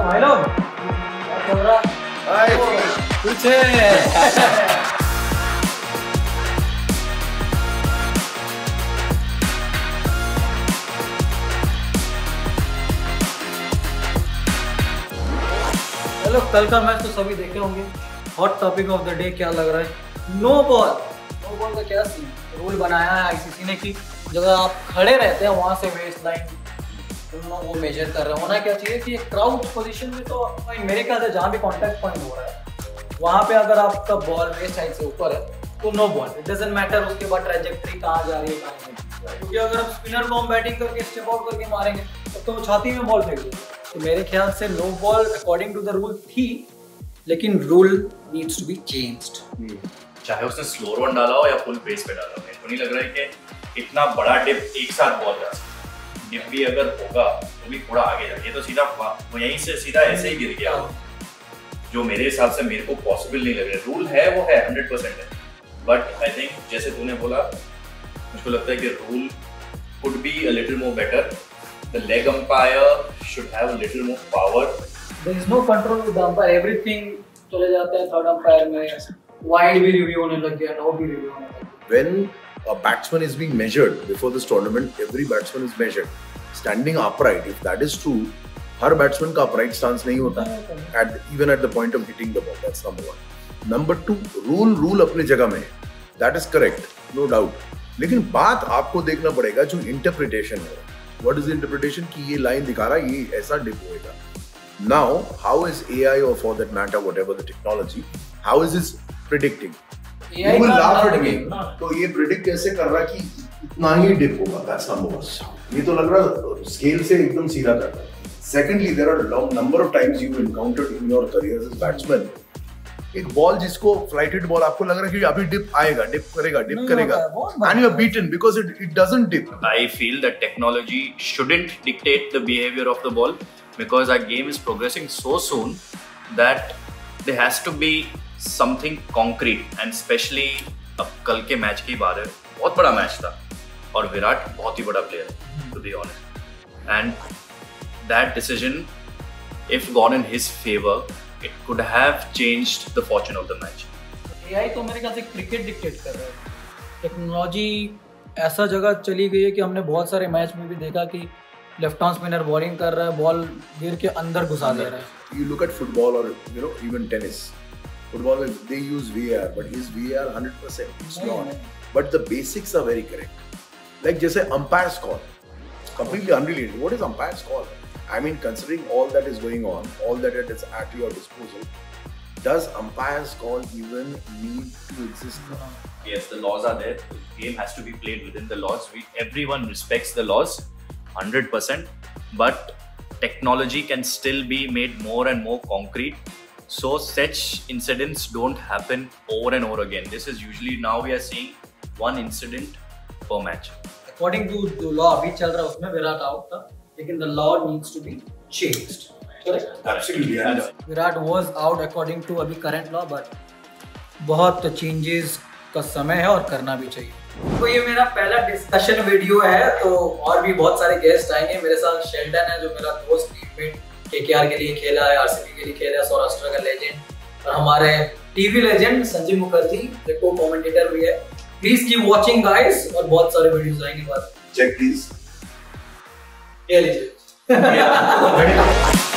भाई लोग क्या चल रहा? कुछ चलो, कल का मैच तो सभी देखे होंगे। Hot topic of the day क्या लग रहा है? नो बॉल का क्या सीन रूल बनाया है आईसीसी ने कि जगह आप खड़े रहते हैं वहां से वेस्ट लाइन वो मेजर कर रहे हैं। होना क्या चाहिए कि एक क्राउच पोजीशन में तो मेरे ख्याल से जहाँ भी कॉन्टैक्ट पॉइंट हो रहा है वहाँ पे अगर आपका बॉल वेस्ट साइड से ऊपर है तो no ball. It doesn't matter उसके बाद ट्रैजेक्टरी कहाँ जा रही है कहाँ नहीं, क्योंकि अगर हम स्पिनर को हम बैटिंग करके स्टेप आउट करके मारेंगे तो वो छाती में बॉल फेंक देंगे। तो मेरे ख्याल से no ball according to the rule थी, लेकिन rule needs to be changed. चाहे उसने स्लोअर वन डाला हो या फुल पेस पे डाला हो, मेरे को नहीं लग रहा है कि इतना बड़ा डिप एक साथ बॉल जा सकता। डिप भी अगर होगा तो भी थोड़ा आगे जाए, ये तो सीधा यहीं से सीधा ऐसे ही गिर गया, जो मेरे हिसाब से मेरे को पॉसिबल नहीं लग रहा है। रूल है वो है 100% है, बट आई थिंक जैसे तूने बोला, मुझको लगता है कि rule could be a little more better. The leg umpire should have a little more power. There is no control with the umpire. Everything चले जाते हैं थर्ड अंपायर में। वाइड भी रिव्यू होने लग गया, नो भी रिव्यू होने लग गया। When a batsman is being measured before this tournament, every batsman is measured standing upright. If that is true, her batsman का upright stance नहीं होता है, even at the point of hitting the ball. That's number one. Number two, rule अपनी जगह में है. That is correct, no doubt. लेकिन बात आपको देखना पड़ेगा जो इंटरप्रिटेशन है। What is the interpretation कि ये लाइन दिखा रहा है, ये ऐसा डिप होएगा। Now, how is AI or for that matter whatever the technology, how is this predicting? AI You will का laugh at me. तो ये predict कैसे कर रहा है कि इतना ही डिप होगा? That's number one. ये तो लग रहा है स्केल से एकदम सीधा कर रहा है। Secondly, there are a number of times you've encountered in your career as batsman एक बॉल जिसको फ्लाइटेड बॉल आपको लग रहा है कि अभी डिप आएगा, डिप करेगा and you are beaten because it doesn't dip. I feel that technology shouldn't dictate the behavior of the ball because our game is progressing so soon that there has to be something concrete, and especially अब कल के match की बात है, बहुत बड़ा match था और विराट बहुत ही बड़ा प्लेयर है to be honest, and that decision if gone in his favor it could have changed the fortune of the match. AI तो मेरे ख्याल से क्रिकेट डिक्टेट कर रहा है। टेक्नोलॉजी ऐसा जगह चली गई है कि हमने बहुत सारे मैच में भी देखा कि लेफ्ट आर्म स्पिनर बॉलिंग कर रहा है, बॉल गिर के अंदर घुसा दे रहा है। You look at football or even tennis. Football they use VAR, but is VAR 100%? It's not. But the basics are very correct. Like जैसे umpire's call, completely unrelated. What is umpire's call? I mean, considering all that is going on, all that is at your disposal, does umpire's call even need to exist now? Yes, the laws are there. The game has to be played within the laws. Everyone respects the laws, 100%. But technology can still be made more and more concrete, so such incidents don't happen over and over again. This is usually now we are seeing one incident per match. According to the law अभी चल रहा है उसमें Virat out था, लेकिन the law needs to be changed. Correct? Absolutely. Virat was out according to अभी current law, but बहुत changes का समय है और करना भी चाहिए। तो ये मेरा पहला डिस्कशन वीडियो है, तो और भी बहुत सारे गेस्ट आएंगे। मेरे साथ शेल्डन है जो मेरा दोस्त टीममेट केकेआर के लिए खेला है, आरसीबी के लिए खेला है, सौराष्ट्र का लेजेंड, और हमारे टीवी लेजेंड संजीव मुखर्जी जो को कमेंटेटर भी है। प्लीज कीप वॉचिंग गाइस, और बहुत सारे वीडियोस आएंगे बाद। Check please. ये लीजिए।